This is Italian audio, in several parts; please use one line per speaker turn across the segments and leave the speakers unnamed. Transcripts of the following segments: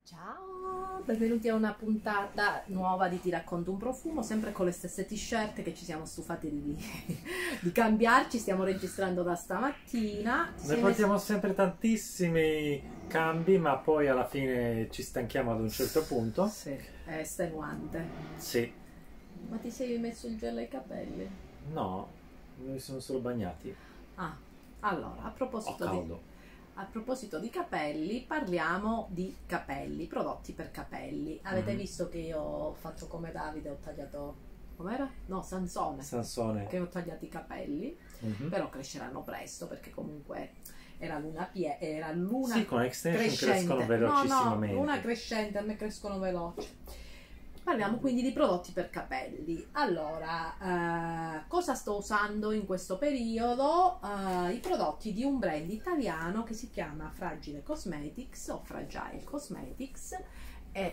Ciao, benvenuti a una puntata nuova di Ti racconto un profumo, sempre con le stesse t-shirt che ci siamo stufati di cambiarci. Stiamo registrando da stamattina.
Noi portiamo sempre tantissimi cambi, ma poi alla fine ci stanchiamo ad un certo punto.
Sì, è estenuante.
Sì.
Ma ti sei messo il gel ai capelli?
No, mi sono solo bagnati.
Ah, allora, a proposito
Ho caldo.
A proposito di capelli, parliamo di capelli, prodotti per capelli. Avete visto che io ho fatto come Davide, ho tagliato, com'era? No, Sansone, che ho tagliato i capelli, però cresceranno presto perché comunque era luna
sì, con extension
crescente.
crescono velocissimamente.
No, luna crescente, a me crescono veloci. Parliamo quindi di prodotti per capelli. Allora, cosa sto usando in questo periodo? I prodotti di un brand italiano che si chiama Fragile Cosmetics o Fragile Cosmetics. È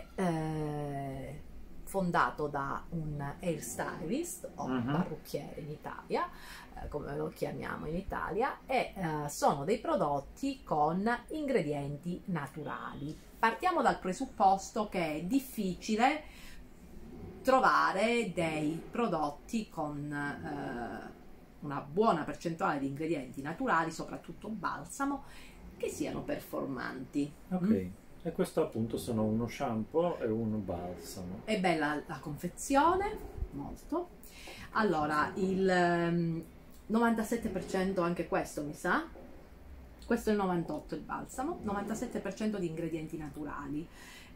fondato da un hairstylist o parrucchiere in Italia, come lo chiamiamo in Italia, e sono dei prodotti con ingredienti naturali. Partiamo dal presupposto che è difficile trovare dei prodotti con una buona percentuale di ingredienti naturali, soprattutto balsamo, che siano performanti.
Ok, e questo appunto sono uno shampoo e un balsamo.
È bella la confezione, molto. Allora, il 97% anche questo mi sa. Questo è il 98% il balsamo, 97% di ingredienti naturali.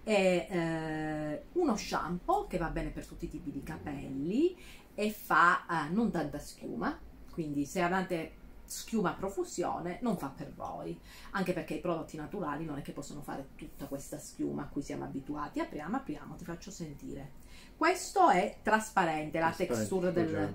È uno shampoo che va bene per tutti i tipi di capelli e fa non tanta schiuma, quindi se avete schiuma a profusione non fa per voi, anche perché i prodotti naturali non è che possono fare tutta questa schiuma a cui siamo abituati. Apriamo, ti faccio sentire. Questo è trasparente, la texture del...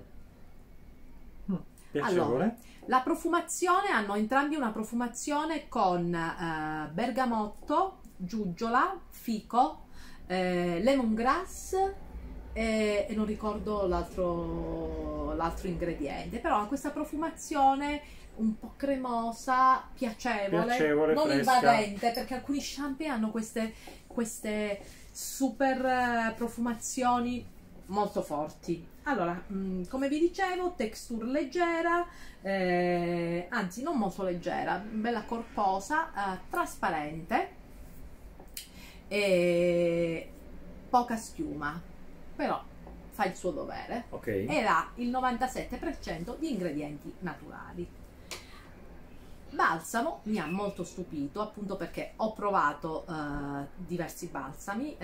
Allora, la profumazione, hanno entrambi una profumazione con bergamotto, giugiola, fico, lemongrass e non ricordo l'altro ingrediente, però ha questa profumazione un po' cremosa, piacevole, non
fresca.
invadente, perché alcuni shampoo hanno queste super profumazioni molto forti. Allora, come vi dicevo, texture leggera, anzi non molto leggera, bella corposa, trasparente e poca schiuma, però fa il suo dovere. Ed ha il 97% di ingredienti naturali. Balsamo mi ha molto stupito, appunto perché ho provato diversi balsami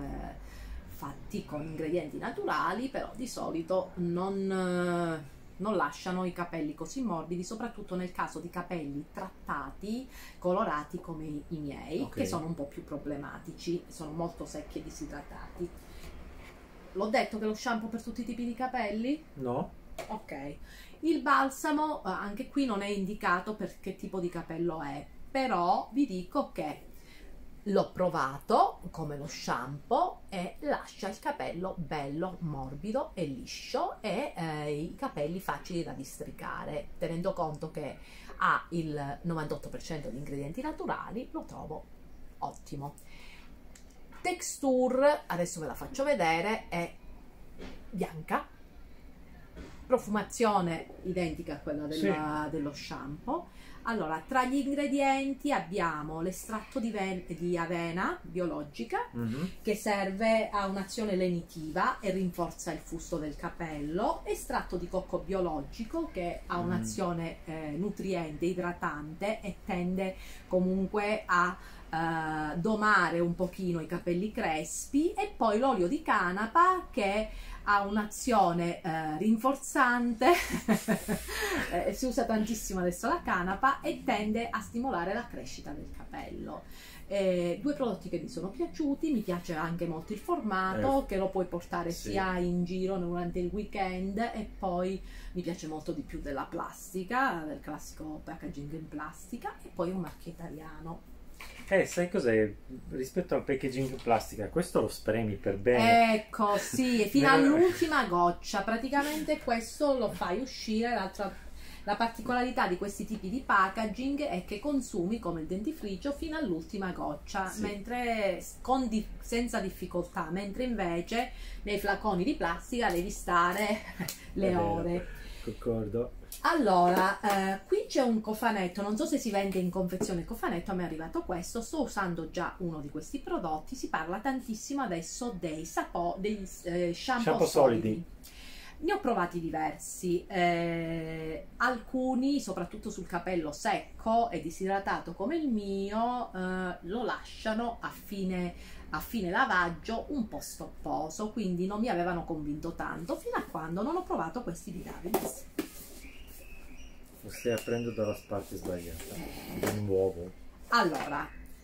fatti con ingredienti naturali, però di solito non lasciano i capelli così morbidi, soprattutto nel caso di capelli trattati, colorati come i miei, che sono un po' più problematici, sono molto secchi e disidratati. L'ho detto che lo shampoo per tutti i tipi di capelli?
No.
Ok. Il balsamo anche qui non è indicato per che tipo di capello è, però vi dico che l'ho provato come lo shampoo e lascia il capello bello, morbido e liscio e i capelli facili da districare. Tenendo conto che ha il 98% di ingredienti naturali, lo trovo ottimo. Texture, adesso ve la faccio vedere, è bianca, profumazione identica a quella dello shampoo. Allora, tra gli ingredienti abbiamo l'estratto di avena biologica che serve a un'azione lenitiva e rinforza il fusto del capello, estratto di cocco biologico che ha un'azione nutriente, idratante e tende comunque a domare un pochino i capelli crespi, e poi l'olio di canapa che ha un'azione rinforzante si usa tantissimo adesso la canapa e tende a stimolare la crescita del capello. Due prodotti che mi sono piaciuti, mi piace anche molto il formato, che lo puoi portare sia in giro durante il weekend, e poi mi piace molto di più della plastica, del classico packaging in plastica, e poi un marchio italiano.
Sai cos'è? Rispetto al packaging in plastica, questo lo spremi per bene.
Ecco, sì, fino all'ultima goccia. Praticamente questo lo fai uscire, La particolarità di questi tipi di packaging è che consumi come il dentifricio fino all'ultima goccia,
Sì.
mentre senza difficoltà, mentre invece nei flaconi di plastica devi stare le ore.
Concordo.
Allora, qui c'è un cofanetto, non so se si vende in confezione cofanetto, a me è arrivato questo, sto usando già uno di questi prodotti, si parla tantissimo adesso dei shampoo solidi. Ne ho provati diversi, alcuni, soprattutto sul capello secco e disidratato come il mio, lo lasciano a fine lavaggio un po' stopposo, quindi non mi avevano convinto tanto, fino a quando non ho provato questi di Davids.
Lo stai aprendo dalla parte sbagliata. È un uovo.
Allora,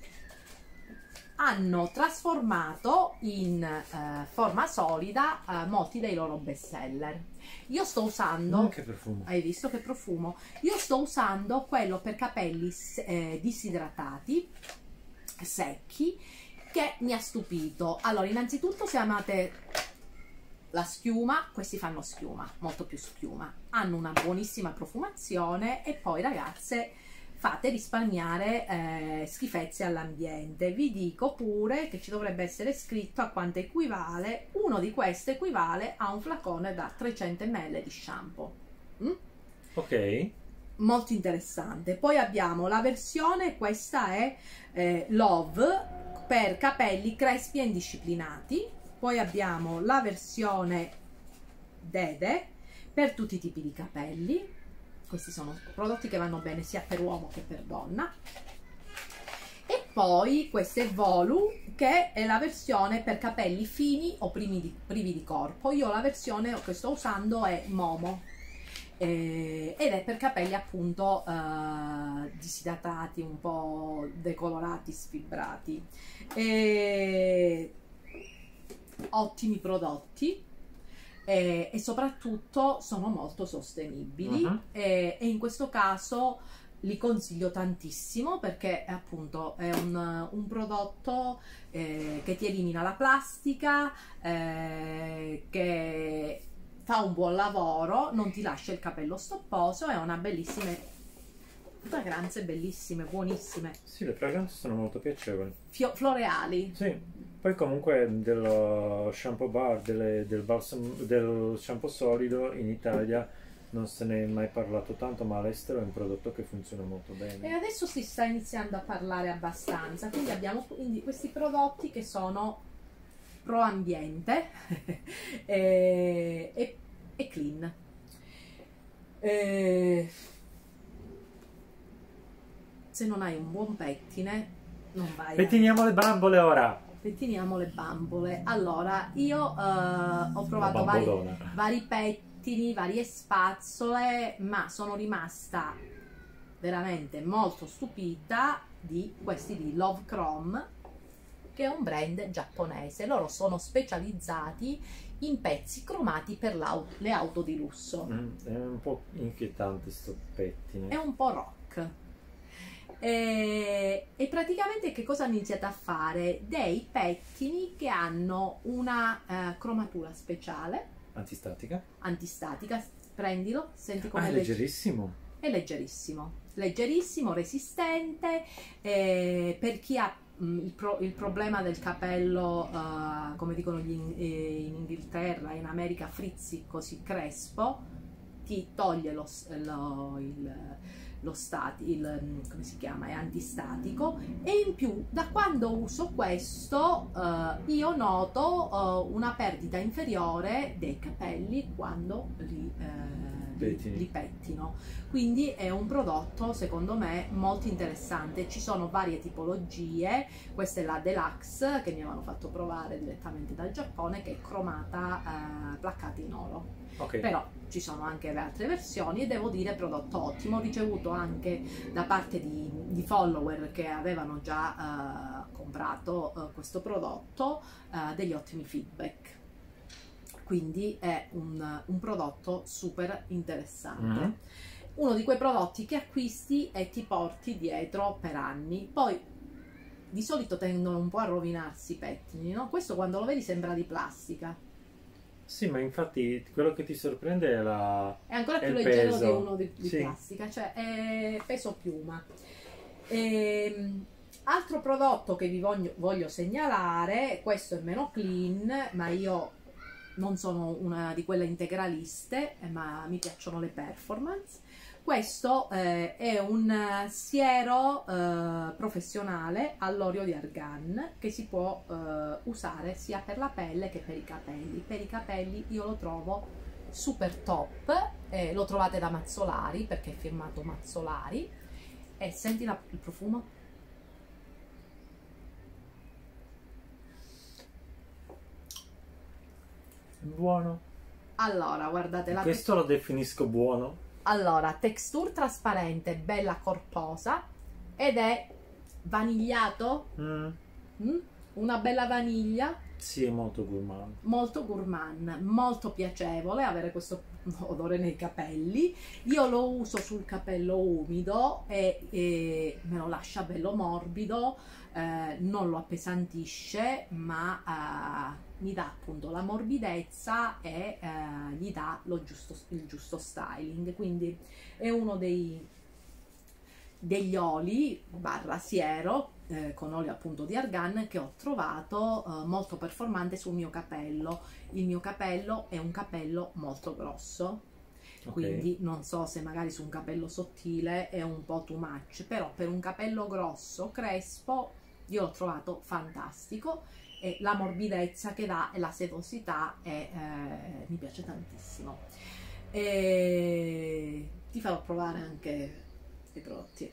hanno trasformato in forma solida molti dei loro best seller. Io sto usando,
che profumo.
hai visto che profumo? Io sto usando quello per capelli disidratati, secchi, che mi ha stupito. Allora, innanzitutto, se amate la schiuma, questi fanno schiuma, molto più schiuma, hanno una buonissima profumazione e poi, ragazze, fate risparmiare schifezze all'ambiente. Vi dico pure che ci dovrebbe essere scritto a quanto equivale. Uno di questi equivale a un flacone da 300 ml di shampoo.
Ok.
Molto interessante. Poi abbiamo la versione, questa è Love, per capelli crespi e indisciplinati. Poi abbiamo la versione Dede per tutti i tipi di capelli. Questi sono prodotti che vanno bene sia per uomo che per donna. E poi questa è Volu, che è la versione per capelli fini o privi di corpo. Io la versione che sto usando è Momo, ed è per capelli appunto disidratati, un po' decolorati, sfibrati. Ottimi prodotti. E soprattutto sono molto sostenibili, e in questo caso li consiglio tantissimo, perché appunto è un prodotto che ti elimina la plastica, che fa un buon lavoro, non ti lascia il capello stopposo e ha una bellissime fragranze, bellissime, buonissime.
Sì, le fragranze sono molto piacevoli.
Floreali.
Sì. Poi comunque dello shampoo bar, del shampoo solido in Italia non se ne è mai parlato tanto, ma all'estero è un prodotto che funziona molto bene.
E adesso si sta iniziando a parlare abbastanza, quindi abbiamo questi prodotti che sono pro ambiente e clean. Se non hai un buon pettine, non vai.
Pettiniamo le bambole ora!
Pettiniamo le bambole. Allora, io ho provato vari pettini, varie spazzole, ma sono rimasta veramente molto stupita di questi di Love Chrome, che è un brand giapponese. Loro sono specializzati in pezzi cromati per le auto di lusso.
È un po' inquietante sto pettine.
È un po' rock. E praticamente che cosa hanno iniziato a fare? Dei pettini che hanno una cromatura speciale, antistatica. Prendilo, senti come
è leggerissimo.
È leggerissimo, resistente, per chi ha il problema del capello, come dicono in Inghilterra, in America, frizzy, così crespo, ti toglie come si chiama, è antistatico. E in più, da quando uso questo, io noto una perdita inferiore dei capelli quando li pettino. Quindi è un prodotto secondo me molto interessante. Ci sono varie tipologie. Questa è la Deluxe, che mi avevano fatto provare direttamente dal Giappone, che è cromata placcata in oro. Però ci sono anche le altre versioni e devo dire prodotto ottimo. Ho ricevuto anche da parte di follower che avevano già comprato questo prodotto degli ottimi feedback. Quindi è un prodotto super interessante. Uno di quei prodotti che acquisti e ti porti dietro per anni. Poi di solito tendono un po' a rovinarsi i pettini, no? Questo quando lo vedi sembra di plastica.
Sì, ma infatti quello che ti sorprende è
È ancora più
il
leggero
peso.
di uno di
Sì.
plastica, cioè è peso piuma. Altro prodotto che vi voglio segnalare, questo è meno clean, ma io non sono una di quelle integraliste, ma mi piacciono le performance. Questo è un siero professionale all'olio di argan che si può usare sia per la pelle che per i capelli. Per i capelli io lo trovo super top, lo trovate da Mazzolari perché è firmato Mazzolari. E senti il profumo?
Buono.
Allora, guardate
Questo lo definisco buono.
Allora, texture trasparente, bella corposa ed è vanigliato. Una bella vaniglia.
Sì, è molto gourmand.
Molto gourmand, molto piacevole avere questo odore nei capelli. Io lo uso sul capello umido e me lo lascia bello morbido, non lo appesantisce, ma mi dà appunto la morbidezza e gli dà il giusto styling. Quindi è uno degli oli barra siero con olio appunto di argan che ho trovato molto performante sul mio capello. Il mio capello è un capello molto grosso, quindi non so se magari su un capello sottile è un po' too much, però per un capello grosso, crespo, io l'ho trovato fantastico e la morbidezza che dà e la setosità mi piace tantissimo. E ti farò provare anche i prodotti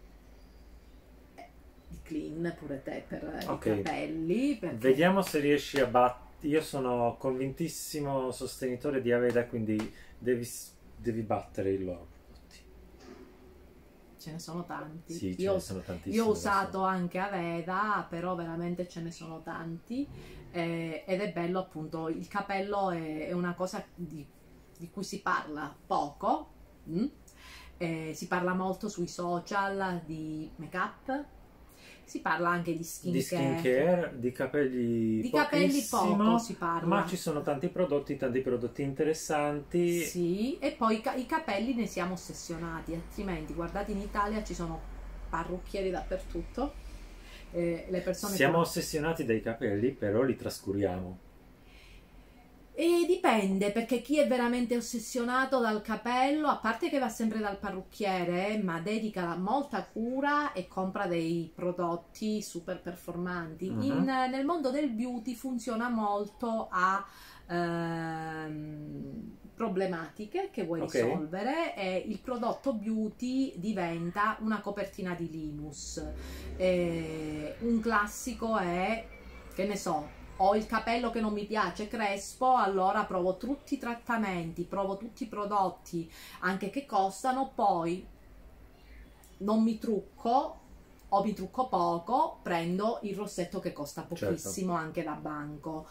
di Clean pure te per i capelli, perché...
Vediamo se riesci a battere. Io sono convintissimo sostenitore di Aveda, quindi devi battere i loro prodotti.
Ce ne sono tanti.
Sì, ce ne sono tantissimi.
Io ho usato anche Aveda, però veramente ce ne sono tanti ed è bello appunto. Il capello è una cosa di cui si parla poco. Si parla molto sui social di make up, si parla anche di skincare,
di capelli
poco si parla,
ma ci sono tanti prodotti interessanti.
Sì, e poi i capelli ne siamo ossessionati, altrimenti guardate in Italia ci sono parrucchieri dappertutto, le persone
siamo ossessionati dai capelli, però li trascuriamo.
E dipende, perché chi è veramente ossessionato dal capello, a parte che va sempre dal parrucchiere, ma dedica molta cura e compra dei prodotti super performanti. Nel mondo del beauty funziona molto a problematiche che vuoi risolvere e il prodotto beauty diventa una copertina di Linus. Un classico è, che ne so, ho il capello che non mi piace crespo, allora provo tutti i trattamenti, provo tutti i prodotti anche che costano, poi non mi trucco o mi trucco poco, prendo il rossetto che costa pochissimo, anche da banco.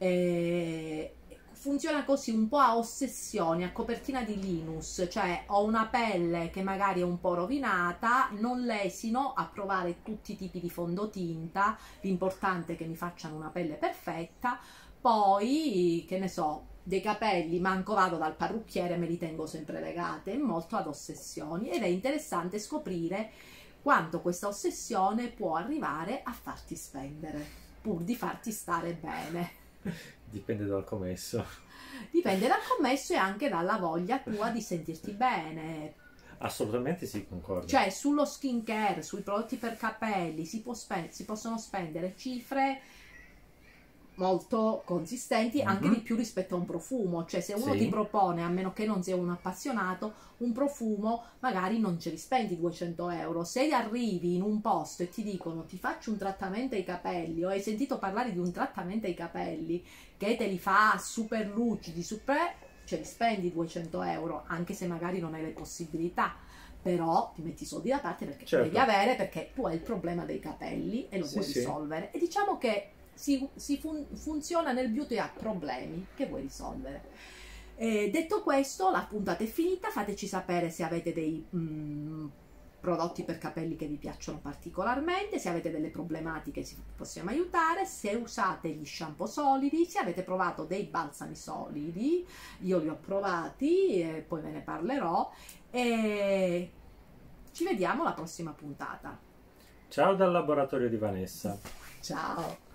Funziona così un po' a ossessioni, a copertina di Linus, cioè ho una pelle che magari è un po' rovinata, non lesino a provare tutti i tipi di fondotinta, l'importante è che mi facciano una pelle perfetta, poi che ne so, dei capelli manco vado dal parrucchiere, me li tengo sempre legate, è molto ad ossessioni ed è interessante scoprire quanto questa ossessione può arrivare a farti spendere, pur di farti stare bene.
Dipende dal commesso.
Dipende dal commesso e anche dalla voglia tua di sentirti bene.
Assolutamente sì, concordo.
Cioè sullo skincare, sui prodotti per capelli si possono spendere cifre molto consistenti, anche di più rispetto a un profumo. Cioè se uno ti propone, a meno che non sia un appassionato, un profumo, magari non ce li spendi 200 euro. Se arrivi in un posto e ti dicono ti faccio un trattamento ai capelli, o hai sentito parlare di un trattamento ai capelli che te li fa super lucidi, super, ce li spendi 200 euro, anche se magari non hai le possibilità, però ti metti i soldi da parte perché devi avere, perché tu hai il problema dei capelli e lo vuoi risolvere. E diciamo che funziona nel beauty a problemi che vuoi risolvere. Detto questo, la puntata è finita, fateci sapere se avete dei prodotti per capelli che vi piacciono particolarmente. Se avete delle problematiche ci possiamo aiutare. Se usate gli shampoo solidi, se avete provato dei balsami solidi, io li ho provati e poi ve ne parlerò, e ci vediamo alla prossima puntata.
Ciao dal laboratorio di Vanessa.
Ciao.